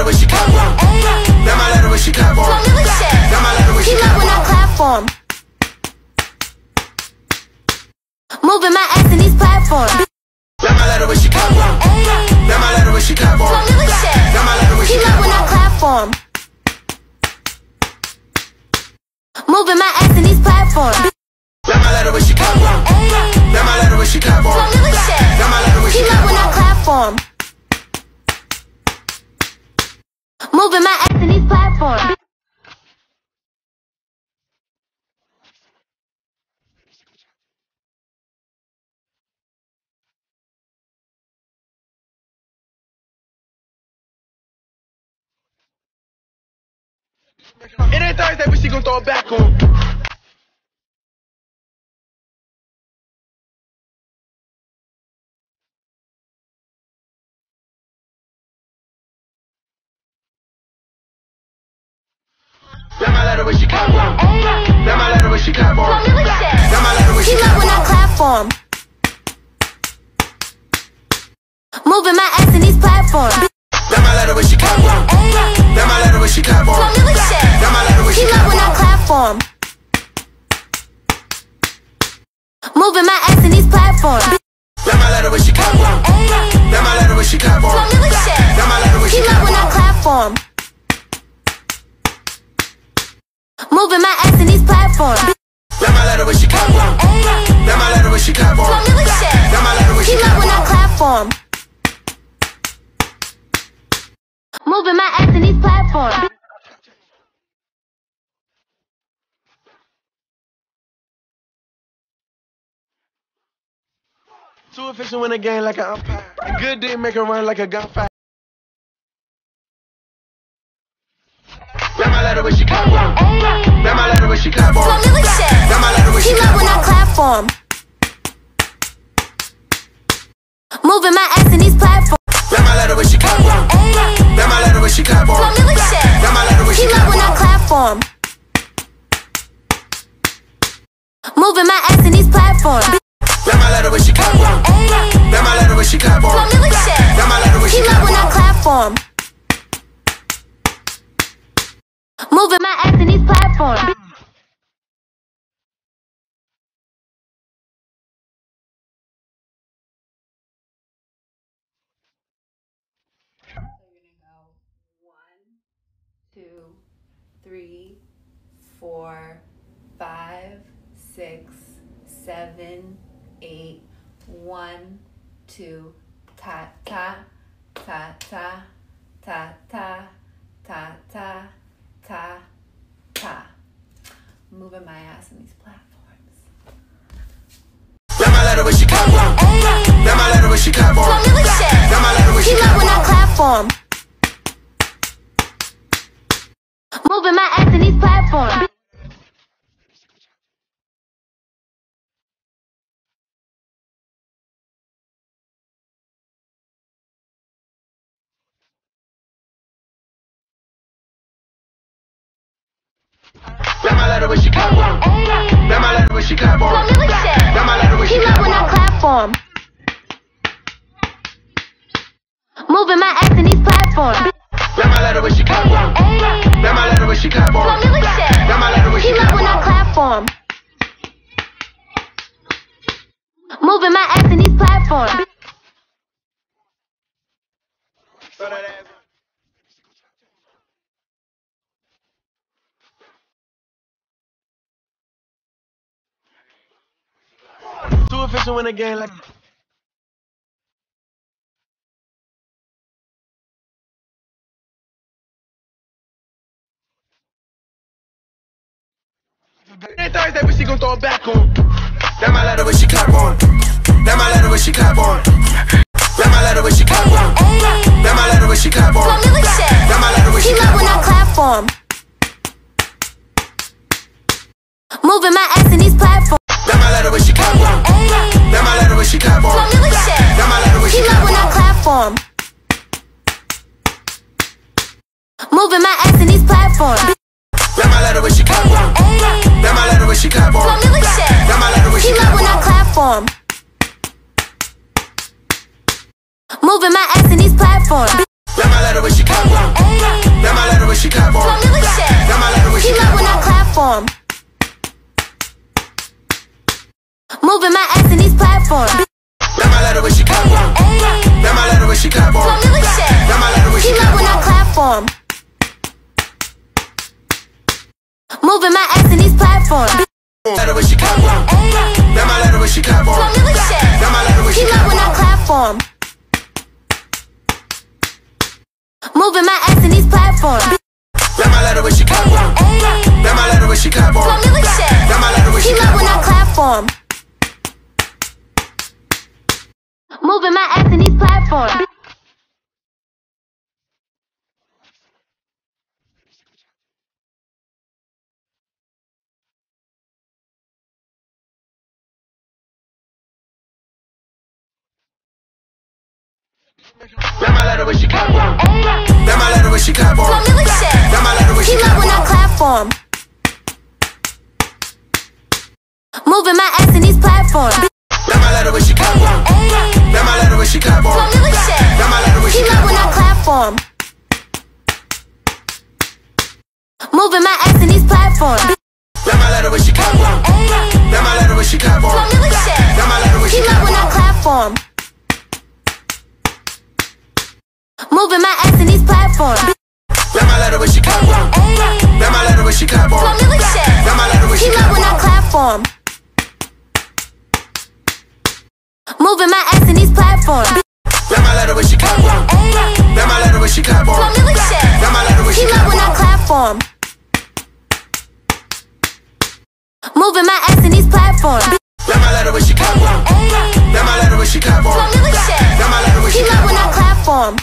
letter when she clap for him. That my letter when she clap for him. That my letter when she clap for him. Clap for him. Moving my ass in these platforms. That my letter when she clap for him. That my letter when she clap for him. That my letter when she clap for him. Clap for him. Moving my ass in these platforms. That my letter when she clap for him. That my letter when she clap for him. That my letter when she clap for him. Clap for him. Moving my ass in these platforms. It ain't Thursday, but she gon' throw it back on. That my letter when she clap for him. That my letter when she clap for him. That my letter when she clap for him. Clap for him. Moving my ass in these platforms. That my letter when she clap for him. That my letter when she clap for him. That my letter when she clap for him. Clap for him. Moving my ass in these platforms. That my letter when she clap for him. That my letter when she clap for him. That my letter when she clap for him. Clap for him. Moving my ass in these platforms. That my letter when she clap for him. That my letter when she clap for him. That my letter when she clap for him. Clap for him. Moving my ass in these platforms. Too efficient when a game like an umpire. A good dick make her run like a gunfire. That my letter when she clap for him. That my letter when she clap for him. That my letter when she clap for him. Clap for him. Moving my ass in these platforms. That my letter when she clap for him. That my letter when she clap for him. That my letter when she clap for him. Clap for him. Moving my ass in these platforms. That my letter when she clap for him. That my letter when she clap for him. That my letter when she clap for him. Clap for him. Moving my ass in these platforms. So you're gonna go 1, 2, 3, 4, 5, 6, 7, 8, 1, 2, ta ta ta ta ta ta ta ta ta ta. Moving my ass in these platforms. That my letter when she clap for him. That my letter when she clap for him. That my letter when she clap for him. Clap for him. Moving my ass in these platforms. That my letter when she clap for him. That my letter when she clap for him. That my letter when she clap for him. Clap for him. Moving my ass in these platforms. That my letter when she clap for him. That my letter when she clap for him. That my letter when she clap for him. Clap for him. Moving my ass in these platforms. Too efficient when a game like. It ain't Thursday, but she gon' throw it back on. That my letter when she clap on. That my letter when she clap on. That my letter when she clap on. That my letter when she clap on. That my letter when she clap on. Clap for him. Moving my ass in these platforms. That my letter when she clap on. That my letter when she clap on. That my letter when she clap on. Clap for him. Moving my ass in these platforms. That my letter when she clap on. That my letter when she clap on. That my letter when she clap on. Clap for him. Moving my ass in these platforms. That my letter when she clap on. platform. Moving my ass in these platforms. Let her when she clap on. Then I let her when she clap on. Then I let her when she He clap love when I on. clap for him. Moving my ass in these platforms. Then I let her when she clap on. Then I let her when she clap on. Then I let her when He she love clap when I on. clap for him. Moving my ass in these platforms. Then I let her when she clap on. Then I let her when she clap on. Then I let her when He she love clap when I on. clap for him. Moving my ass in these platforms. Then I let her when she clap on. Then I let her when she clap on. Then I let her when He she love clap when I on. clap for him. Moving my ass in these platforms. Then I let her when she clap on. Then I let her when she clap on. Then I let her when He she love clap when I on. clap for him. Moving my ass in these platforms. Then I let her when she clap on. Then I let her when she clap on. Then I let her when He she love clap when I on. clap for him. Moving my ass in these platforms. Then I let her when she clap on. Then I let her when she clap on. Then I let her when He she love clap when I on. clap for him. Moving my ass in these platforms. Then I let her when she clap on. Then I let her when she clap on. Then I let her when He she love clap when I on. clap for him.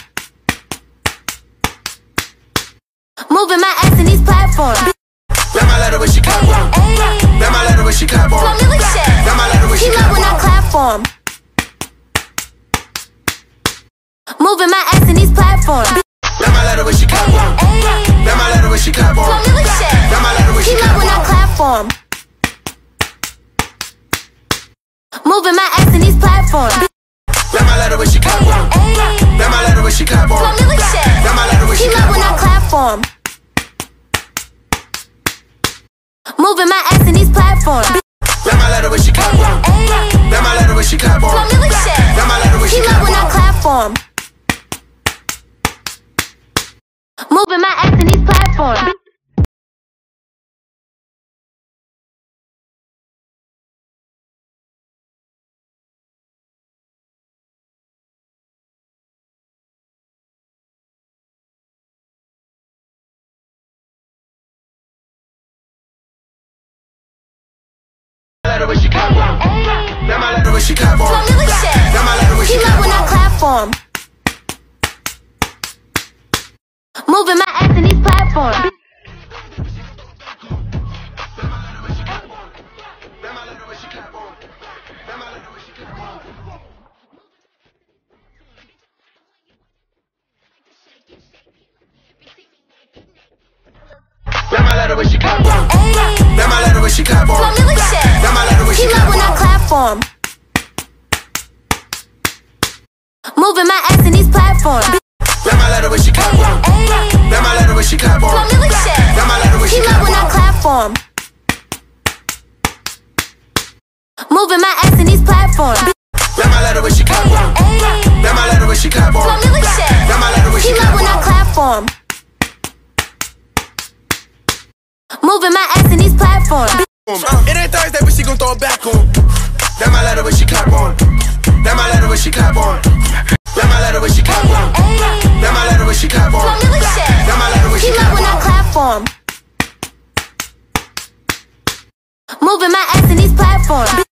Moving my ass in these platforms. Then I let her when she clap on. Then I let her when she clap on. Then I let her when He she love clap when I on. clap for him. Moving my ass in these platforms. Then I let her when she clap on. Then I let her when she clap on. Then I let her when He she love clap when I on. clap for him. Moving my ass in these platforms. Then I let her when she clap on. Then I let her when she clap on. Then I let her when He she love clap when I on. clap for him. Moving my ass in these platforms. Then I let her when she clap on. Then I let her when she clap on. Then I let her when He she love clap when I on. clap for him. Moving my ass in these platforms. Let her when she clap on. Then I let her when she clap on. Then I let her when He she love clap when I on. clap for him. Moving my ass in these platforms. Then I let her when she clap on. Then I let her when she clap on. Then I let her when she clap on. Then I let her when she clap on. Then I let her when He she love clap when I on. clap for him. Moving my ass in these platforms. Then I let her when she clap on. Then I let her when she clap on. Then I let her when He she love clap when I on. clap for him. Moving my ass in these platforms. Then I let her when she clap on. Then I let her when she clap on. Then I let her when He she love clap when I on. clap for him. Moving my ass in these platforms. It ain't Thursday, but she gon' throw it back on. Then I let her when she clap on. Then I let her when she clap on. Then I let her when she clap on. Then I let her when she clap on. Then I let her when He she love clap when I on. clap for him. Moving my ass in these platforms.